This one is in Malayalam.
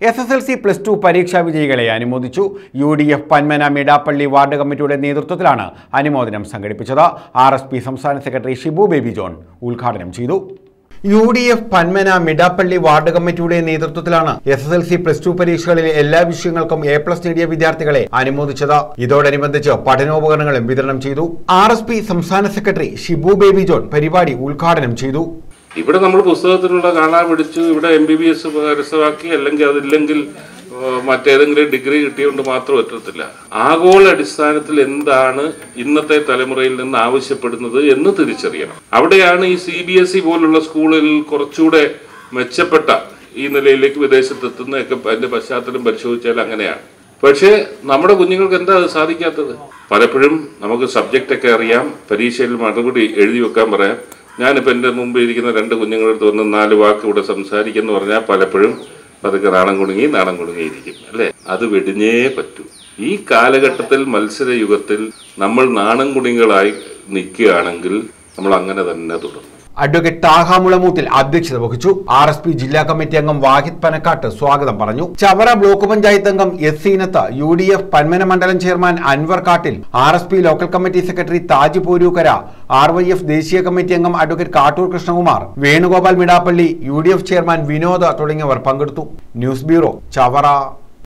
SSLC +2 പരീക്ഷാ വിജയികളെ അനുമോദിച്ചു. UDF പന്മന മിടാപ്പള്ളി വാർഡ് കമ്മിറ്റിയുടെ നേതൃത്വത്തിലാണ് അനുമോദനം സംഘടിപ്പിച്ചത്. RSP സംസ്ഥാന സെക്രട്ടറി ഷിബു ബേബി ജോൺ ഉദ്ഘാടനം ചെയ്തു. UDF പന്മന മിടാപ്പള്ളി വാർഡ് കമ്മിറ്റിയുടെ നേതൃത്വത്തിലാണ് SSLC +2 പരീക്ഷകളിലെ എല്ലാ വിഷയങ്ങൾക്കും A+ നേടിയ വിദ്യാർത്ഥികളെ അനുമോദിച്ചത്. ഇതോടനുബന്ധിച്ച് പഠനോപകരണങ്ങളും വിതരണം ചെയ്തു. RSP സംസ്ഥാന സെക്രട്ടറി ഷിബു ബേബി ജോൺ പരിപാടി ഉദ്ഘാടനം ചെയ്തു. ഇവിടെ നമ്മൾ പുസ്തകത്തിലുള്ള കാണാൻ പിടിച്ചു, ഇവിടെ MBBS കരസ്ഥമാക്കി, അല്ലെങ്കിൽ അതില്ലെങ്കിൽ മറ്റേതെങ്കിലും ഡിഗ്രി കിട്ടിയോണ്ട് മാത്രം എത്തത്തില്ല. ആഗോള അടിസ്ഥാനത്തിൽ എന്താണ് ഇന്നത്തെ തലമുറയിൽ നിന്ന് ആവശ്യപ്പെടുന്നത് എന്ന് തിരിച്ചറിയണം. അവിടെയാണ് ഈ CBSE പോലുള്ള സ്കൂളിൽ കുറച്ചുകൂടെ മെച്ചപ്പെട്ട ഈ നിലയിലേക്ക് വിദേശത്തെത്തുന്നതൊക്കെ അതിന്റെ പശ്ചാത്തലം പരിശോധിച്ചാൽ അങ്ങനെയാണ്. പക്ഷേ നമ്മുടെ കുഞ്ഞുങ്ങൾക്ക് എന്താ അത് സാധിക്കാത്തത്? പലപ്പോഴും നമുക്ക് സബ്ജക്റ്റൊക്കെ അറിയാം, പരീക്ഷയിൽ മറുപടി എഴുതി വെക്കാൻ പറയാം. ഞാനിപ്പോൾ എൻ്റെ മുമ്പിൽ ഇരിക്കുന്ന 2 കുഞ്ഞുങ്ങളെടുത്ത് വന്ന് 4 വാക്ക് ഇവിടെ സംസാരിക്കുന്നു പറഞ്ഞാൽ പലപ്പോഴും അതൊക്കെ നാണം കുടുങ്ങിയിരിക്കും അല്ലേ? അത് വെടിഞ്ഞേ പറ്റൂ. ഈ കാലഘട്ടത്തിൽ മത്സരയുഗത്തിൽ നമ്മൾ നാണം കുടുങ്ങികളായി നിൽക്കുകയാണെങ്കിൽ നമ്മൾ അങ്ങനെ തന്നെ തുടരും. അഡ്വക്കേറ്റ് താഹ മുളമൂട്ടിൽ അധ്യക്ഷത വഹിച്ചു. RSP ജില്ലാ കമ്മിറ്റി അംഗം വാഹിദ് പനക്കാട്ട് സ്വാഗതം പറഞ്ഞു. ചവറ ബ്ലോക്ക് പഞ്ചായത്ത് അംഗം S. ഈനത്ത്, UDF പന്മന മണ്ഡലം chairman Anvar Kattil, RSP local committee secretary Taj Porookkara, RYF ദേശീയ കമ്മിറ്റി അംഗം advocate Kattoor Krishnakumar, Venugopal Midappally, UDF chairman Vinod തുടങ്ങിയവർ പങ്കെടുത്തു. News bureau, Chavara.